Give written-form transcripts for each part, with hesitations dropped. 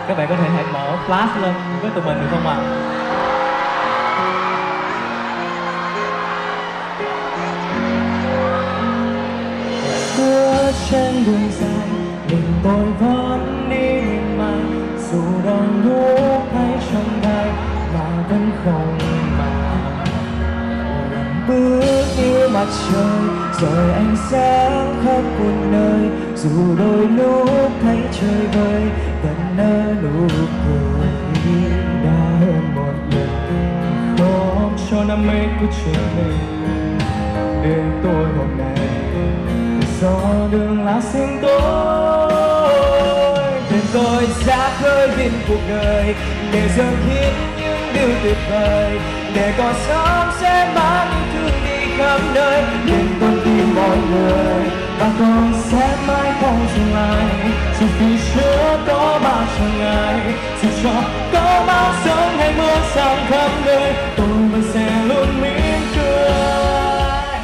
Các bạn có thể hãy mở flash lên với tụi mình được không ạ? Bước trên đường dài mình tôi vẫn đi miên man, dù đang lúc hay trong gai mà vẫn không màng. Lần bước như mặt trời rồi ánh sáng khắp một nơi, dù đôi lúc thấy trời vơi vẫn nở nụ cười. Đã hơn một lần không cho đam mê của chuyện mình, để tôi hôm nay gió đường lá xinh tối. Thuyền tôi ra khơi biển cuộc đời để dâng hiến những điều tuyệt vời, để còn sống sẽ mang yêu thương đi khắp nơi, đến con tim mọi người. Và con sẽ mãi không dừng lại, dù phía trước có bao trở ngại, dù cho có bao giông hay mưa sang khắp nơi, tôi vẫn sẽ luôn mỉm cười.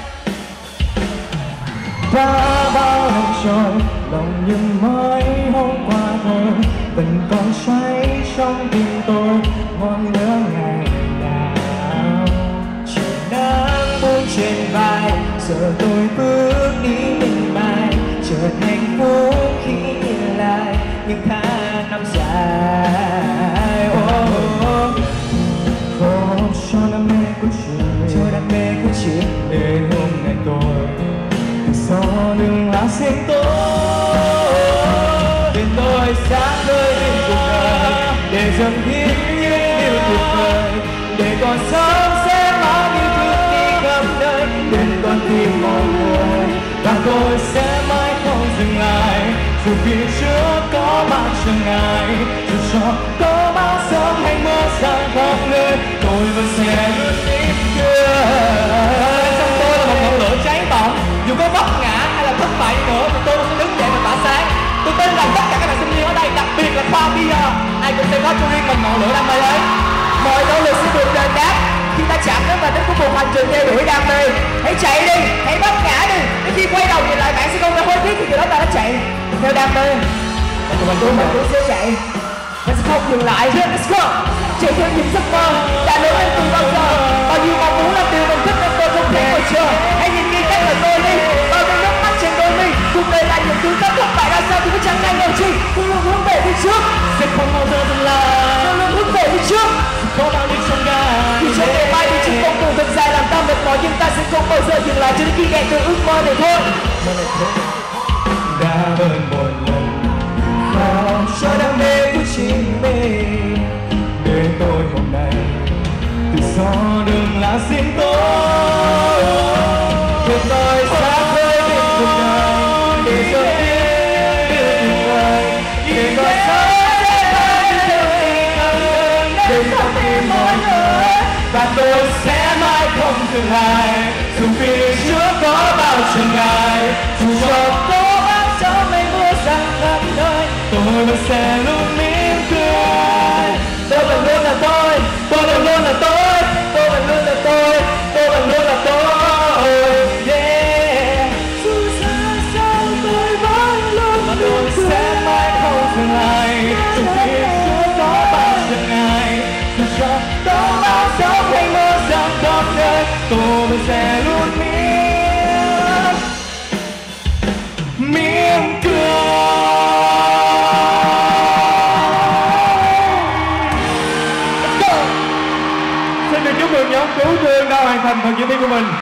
Và bao năm trôi, lòng như mới hôm qua thôi, vẫn còn cháy trong tim tôi ngọn lửa ngày nào. Trời nắng buông trên vai, giờ tôi bước đi miền mai, chợt hạnh phúc khi nhìn lại những tháng năm dài. Không cho đam mê của chuyện, để hôm nay tôi gió đường lá xinh tối. Để tôi sáng khơi bên cuộc đời để dâng hiến những điều tuyệt vời, để còn sống sẽ mang yêu thương đi khắp nơi, đến con tim mọi người. Và tôi sẽ mãi không dừng lại, dù phía trước có bao trở ngại, dù cho có bao giông hay mưa sang khắp nơi, tôi vẫn sẽ luôn mỉm cười. Trong tôi là một ngọn lửa cháy bỏng, dù có vấp ngã hay là thất bại nữa thì tôi sẽ đứng dậy và tỏa sáng. Tôi tin rằng tất cả các bạn sinh viên ở đây, đặc biệt là khoa PR, ai cũng sẽ có cho riêng mình ngọn lửa đam mê ấy. Mọi nỗ lực sẽ được đền đáp khi ta chạm đến và đến cuối cùng hành trình theo đuổi đam mê. Hãy chạy đi, hãy vấp ngã đi, đến khi quay đầu nhìn lại bạn sẽ không thể hối tiếc khi điều đó ta đã chạy theo đam mê. Và tụi mình cũng sẽ chạy và sẽ không dừng lại. Let's go, chạy theo những giấc mơ đã lớn lên từ bao giờ. Bao nhiêu mong muốn làm điều mình thích nên tôi không thể ngồi chờ. Hãy nhìn kỹ cách lời tôi đi, bao nhiêu nước mắt trên đôi mi. Cuộc đời là những thứ tất thất bại ra sao thì cũng chẳng ai ngờ chi. Tôi luôn hướng về phía trước, sẽ không bao giờ dừng lại. Tôi luôn hướng về phía trước, có bao nhiêu trong gai. Vì trong ngày mai thì chỉ không cùng thật dài làm ta mệt mỏi, nhưng ta sẽ không bao giờ dừng lại cho đến khi nghe từ ước mơ này thôi. Đã hơn một lần không cho đam mê của chính mình, để tôi hôm nay từ gió đường lá xinh tối. Để tôi xa khơi bên cuộc đời để dâng hiến điều tuyệt vời, để tôi sống sẽ mãi yêu thương khắp nơi, đến con tim mọi người. Và tôi sẽ mãi không dừng lại, dù phía trước có bao trở ngại, dù cho có bao giông hay mưa giăng khắp nơi, tôi vẫn sẽ luôn mỉm cười. Tôi vẫn luôn là tôi vẫn luôn là tôi, tôi vẫn luôn là tôi vẫn luôn là tôi. Yeah. Dù xa sao tôi vẫn luôn mỉm cười, sẽ mãi không dừng lại, dù phía trước có bao trở ngại, dù cho có bao giông hay mưa giăng khắp nơi, tôi vẫn sẽ luôn mỉm cười. Xin được chúc mừng nhóm Cứu Thương đã hoàn thành phần diễn viên của mình.